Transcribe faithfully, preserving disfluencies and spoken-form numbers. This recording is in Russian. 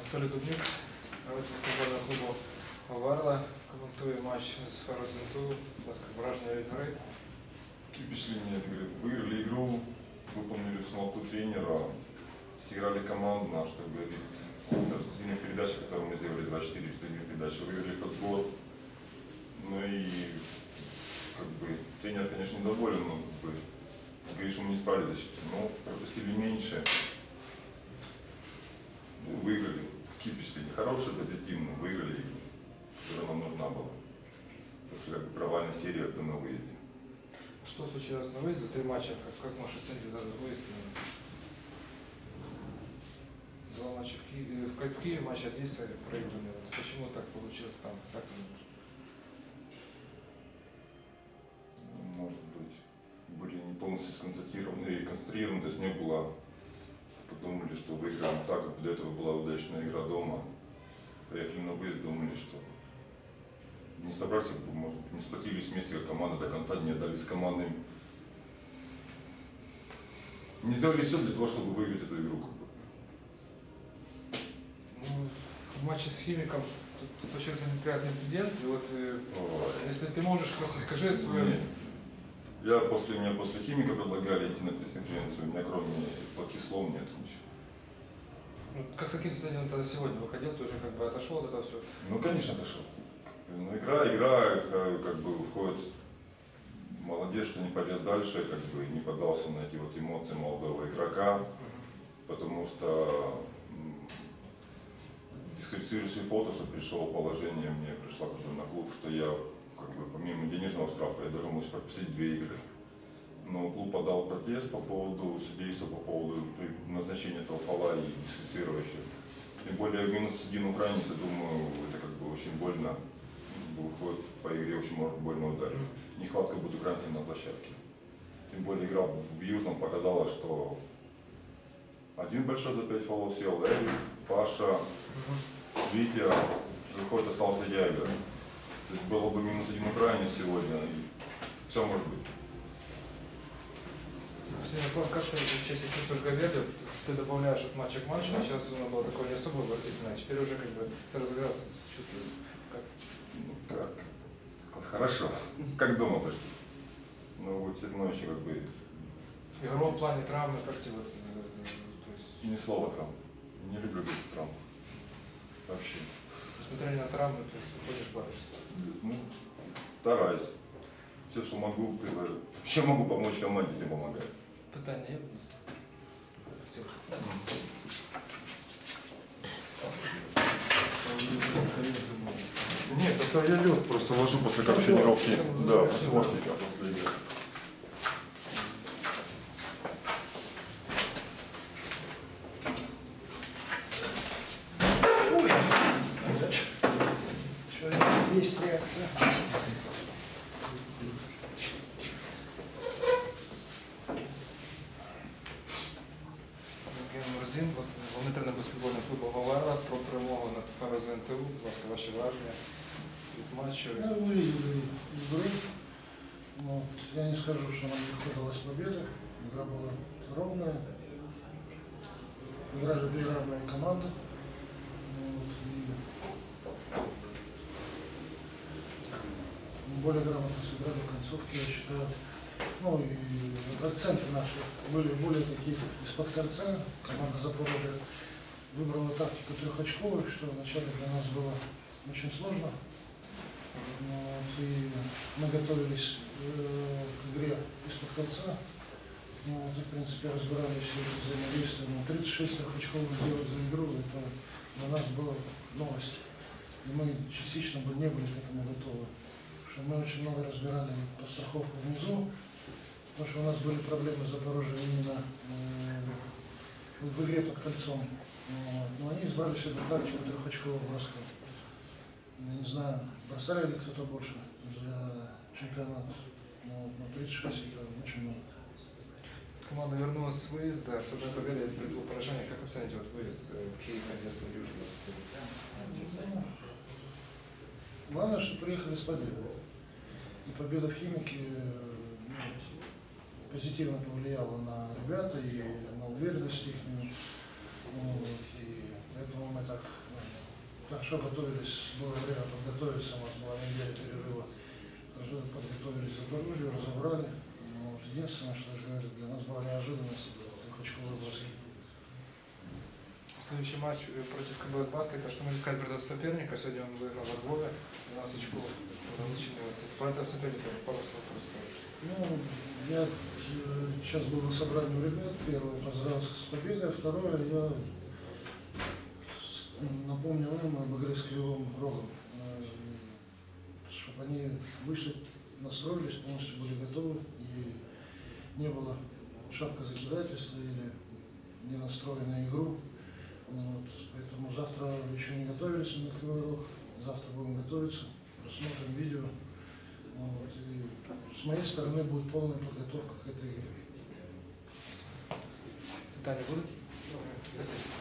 Анатолій Дубнюк, гравець баскетбольного клубу Говерла, коментує матч з Ферозенту. Будь ласка, враження від гри. Какие впечатления от игры? Выиграли игру, выполнили установку тренера, сыграли командно, что говорит, студийная передача, которую мы сделали двадцать четыре студийные передачи, выиграли подбор. Ну и как бы тренер, конечно, недоволен, но как бы говорит, что мы не справились в защите, но пропустили меньше. Ну, выиграли. Какие впечатления? Хорошие, позитивные, выиграли игру, которая нам нужна была. После как бы провальной серии как бы на выезде. Что случилось на выезде? Три матча, как, как можешь оценить этот выезд? Два матча в Киеве, в, в Киеве матч Одесса проигранный. Вот почему так получилось там? Как ты думаешь? Может быть, были не полностью сконцентрированы и концентрированы, то есть не было, подумали, что выиграем так, как до этого была удачная игра дома. Приехали на выезд, думали, что не собрались, как бы, может быть, не сплотились вместе как команда до конца, не отдали с командой. Не сделали все для того, чтобы выиграть эту игру. Как бы. Ну, в матче с Химиком тут случился неприятный инцидент. И вот, э, если ты можешь, просто скажи свое... Я после меня после Химика предлагали идти на пресс-конференцию, у меня кроме плохих слов нет ничего. Ну, как с каким инцидентом тогда сегодня выходил, ты уже как бы отошел от этого все? Ну, конечно, отошел. Ну, игра, игра, как бы входит, молодец, что не полез дальше, как бы не поддался на эти вот эмоции молодого игрока, потому что дисквалифицирующее фото, что пришло положение, мне пришло как бы на клуб, что я, как бы, помимо денежного штрафа, я должен был пропустить две игры. Но клуб подал протест по поводу судейства, по поводу назначения этого фола и дисквалифицирующих. Тем более минус один украинец, я думаю, это как бы очень больно. Выходит по игре очень может больно ударить. Нехватка будет украинцев на площадке. Тем более игра в Южном показала, что один большой за пять фолов сел, Эрик, Паша, Витя, выходит, остался я играть. То есть было бы минус один украинец сегодня, и все может быть. Последний вопрос, как ты вообще себя чувствуешь в Говерле? Ты добавляешь от матча к матчу, а сейчас у нас было такое не особо выразительное, а теперь уже как бы ты разыгрался, чувствуется как? Ну как? Хорошо. Как дома почти. Но вот все равно еще как бы... Игровом плане травмы, как тебе вот, то есть... Ни слова травм. Не люблю говорить травм. Вообще. Несмотря на травмы, то есть уходишь, борешься? Ну, стараюсь. Все, что могу, предложить. Вообще могу помочь команде, тебе помогаю. Питання є, будь ласка? Спасибо. Нет, это я лед просто ложу после как тренировки. Да, после мостика, после игры. Есть реакция. Морзин, волонтерний баскетбольний клуб Говерла, про перемогу над Ферозенту. Будь ласка, ваші враження від матчу. Ну, мы видели игру. Вот. Я не скажу, что нам легко далась победа. Игра была ровная. Играли две равные команды. Вот. И более грамотно сыграли в концовке, я считаю. Ну и акценты наши были более такие из-под кольца. Команда Запорожья выбрала тактику трехочковых, что вначале для нас было очень сложно. Вот, и мы готовились э, к игре из-под кольца. Вот, и, в принципе, разбирали все эти взаимодействия. Но тридцать шесть трехочковых сделать за игру, это для нас была новость. И мы частично бы не были к этому готовы. Потому что мы очень много разбирали подстраховку внизу. Потому что у нас были проблемы с Запорожьем именно э, в игре под кольцом. Вот. Но они избрали себе тактику трехочкового броска. Я не знаю, бросали ли кто-то больше для чемпионата. Вот. Но тридцать шесть это очень много. Команда вернулась с выезда, с одной победой при двух поражениях. Как оцените вот выезд в Киев, Одесса, Южный? Главное, что приехали с победой. И победа в Химике ну, позитивно повлияла на ребята и на уверенность их. Вот, и поэтому мы так хорошо готовились, было время подготовиться, у нас была неделя перерыва. Хорошо подготовились к Запорожью, разобрали. Ну, вот, единственное, что я говорю, для нас была неожиданность, это трехочковый баскет. Следующий матч против КБ Баскета, что мы искали против соперника. Сегодня он выиграл во Львове, двенадцать очков. Про этого соперника пару слов просто. Ну, я э, сейчас был на собрании у ребят. Первое поздравился с победой, а второе я напомнил им об игре с Кривым Рогом, чтобы они вышли, настроились, полностью были готовы и не было шапкозакидательства или не настроя на игру. Вот. Поэтому завтра еще не готовились мы на Кривой Рог, завтра будем готовиться, просмотрим видео. Вот. И с моей стороны будет полная подготовка к этой игре. Питания будут? Спасибо.